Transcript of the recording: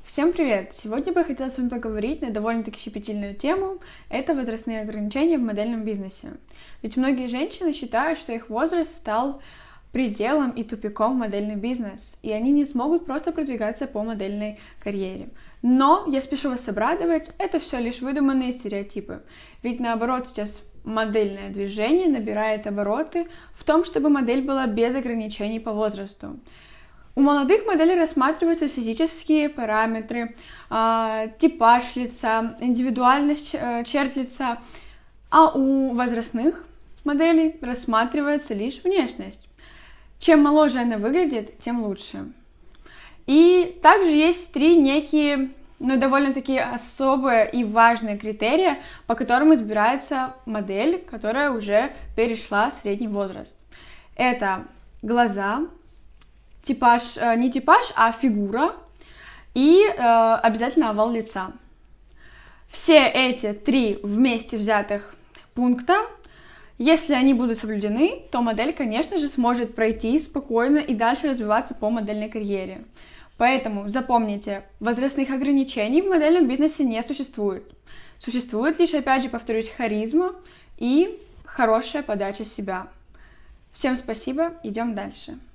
Всем привет! Сегодня бы я хотела с вами поговорить на довольно-таки щепетильную тему. Это возрастные ограничения в модельном бизнесе. Ведь многие женщины считают, что их возраст стал пределом и тупиком в модельный бизнес, и они не смогут просто продвигаться по модельной карьере. Но я спешу вас обрадовать, это все лишь выдуманные стереотипы. Ведь наоборот, сейчас модельное движение набирает обороты в том, чтобы модель была без ограничений по возрасту. У молодых моделей рассматриваются физические параметры, типаж лица, индивидуальность черт лица, а у возрастных моделей рассматривается лишь внешность. Чем моложе она выглядит, тем лучше. И также есть три некие, довольно-таки особые и важные критерии, по которым избирается модель, которая уже перешла средний возраст. Это глаза, типаж, не типаж, а фигура и обязательно овал лица. Все эти три вместе взятых пункта, если они будут соблюдены, то модель, конечно же, сможет пройти спокойно и дальше развиваться по модельной карьере. Поэтому запомните, возрастных ограничений в модельном бизнесе не существует. Существует лишь, опять же, повторюсь, харизма и хорошая подача себя. Всем спасибо, идем дальше.